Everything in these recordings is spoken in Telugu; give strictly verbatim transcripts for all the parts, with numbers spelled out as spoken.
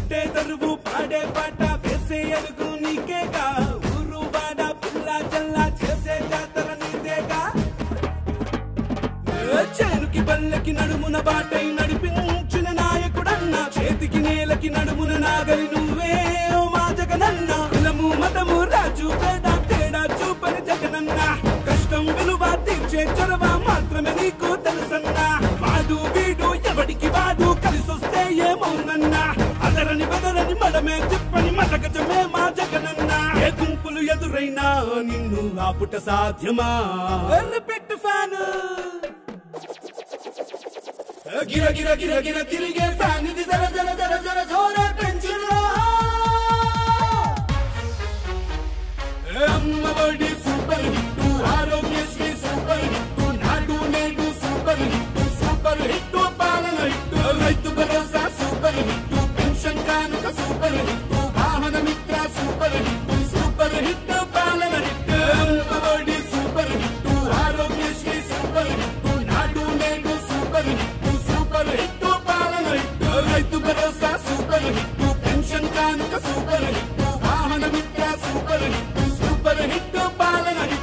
పుట్టే తరువు పాడే పాట వేసే అడుగు నీకేగా ఊరు వాడ పిల్ల జల్లా చేసే జాతర నీదేగా చేనుకి బల్లకి నడుమున బాటై నడిపించిన నాయకుడన్నా చేతికి నేలకి నడుమున నాగలి నువ్వే ఓ మా జగనన్న కులము మతము రాజు పేద తేడా చూపని జగనన్న కష్టం విలువ తీర్చే చొరవ మాత్రమే నీకు తెలుసన్నా వాడు వీడు ఎవడికి వాడు కలిసొస్తే ఏమవునన్నా అదరని బెదరని మడమే తిప్పని మటకజమే మా జగనన్న ఏ గుంపులు ఎదురైనా నిన్ను ఆపుట సాధ్యమా పెట్టు ఫ్యాను గిర గిర గిర గిర తిరిగే ఫ్యాన్ ఇది జర జర జర జర జోర పెంచురా Ammavodi super hit Aarogyasri super hit Nadu Nedu super hit super hit పాలన hit Rythu Bharosa super hit pension కానుక super hit Vahana Mitra super hit super hit పాలన hit Ammavodi super hit Aarogyasri super hit Nadu Nedu super hit super hit పాలన hit Rythu Bharosa super hit pension కానుక super hit Vahana Mitra super hit super hit పాలన హిట్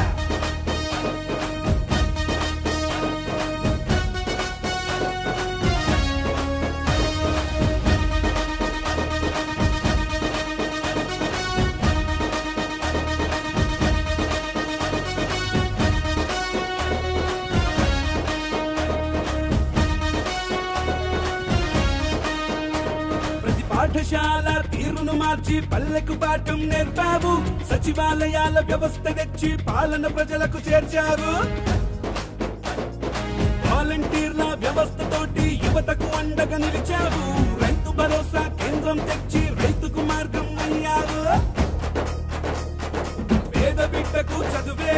పాఠశాల తీరును మార్చి పల్లెకు పాఠం నేర్పావు సచివాలయాల వ్యవస్థ తెచ్చి పాలన ప్రజలకు చేర్చావు వాలంటీర్ల వ్యవస్థ తోటి యువతకు అండగా నిలిచావు రైతు భరోసా కేంద్రం తెచ్చి రైతుకు మార్గం అయ్యావు పేద బిడ్డకు చదువే